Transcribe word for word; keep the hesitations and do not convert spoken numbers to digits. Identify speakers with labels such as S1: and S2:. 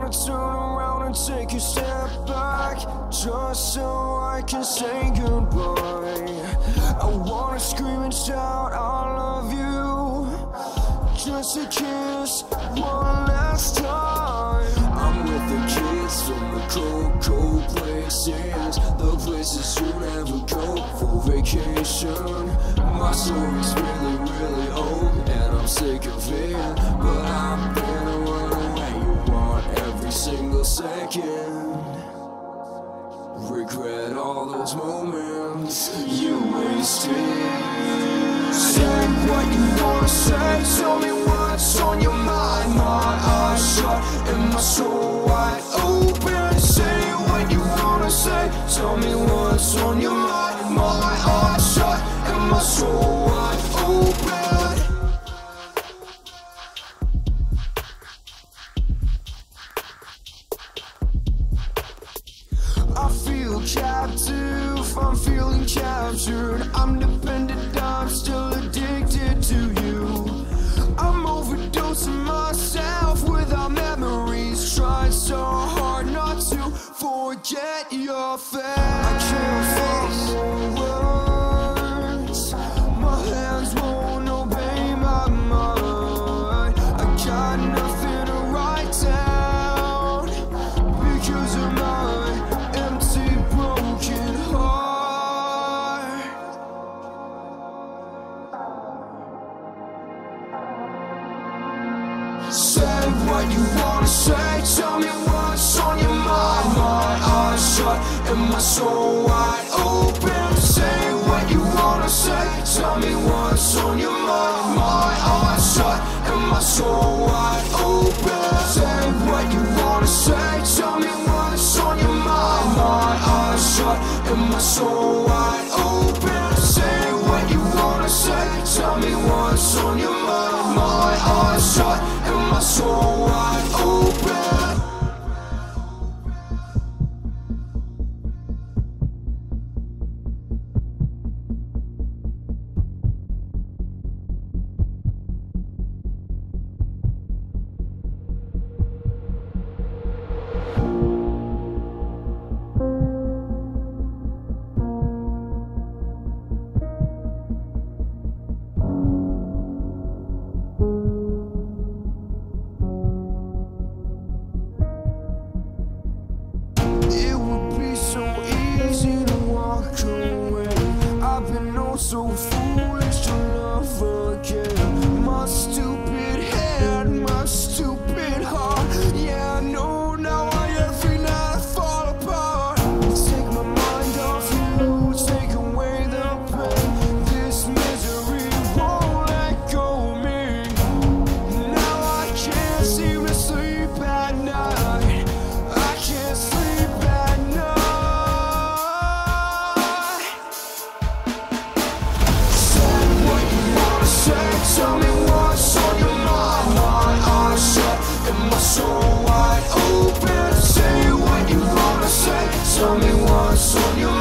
S1: wanna turn around and take a step back, just so I can say goodbye. I wanna scream and shout I love you, just a kiss one last time. I'm with the kids from the cold, cold places, the places you never go for vacation. My story's really, really old and I'm sick of it, but I'm gonna run away. You want every single second, regret all those moments you wasted. Say what you wanna say, tell me what's on your mind. My eyes shut and my soul wide open. Say what you wanna say, tell me what's on your mind. My eyes shut and my soul wide open. I feel captive, I'm feeling captured. I'm dependent, I'm still addicted to you. I'm overdosing myself without memories, trying so hard not to forget your face. I can't find more words, my hands won't obey my mind. I got nothing to write down because of my empty, broken heart. Say what you wanna say, tell me what's on your mind. My eyes shut and my soul wide open. Say what you wanna say, tell me what's on your mind. My eyes shut and my soul wide open. Say what you wanna say, tell me what's on your mind. My eyes shut and my soul wide open. Say what you wanna say, tell me what's on your mind. My eyes shut and my soul wide open. So foolish to love again. My stupid head, my stupid heart. Yeah, I know now I every night I fall apart. Take my mind off you, take away the pain. This misery won't let go of me. Now I can't seem to sleep at night. I can't sleep at night. Tell me what's on your mind. My eyes shut and my soul wide open. Say what you wanna say, tell me what's on your mind.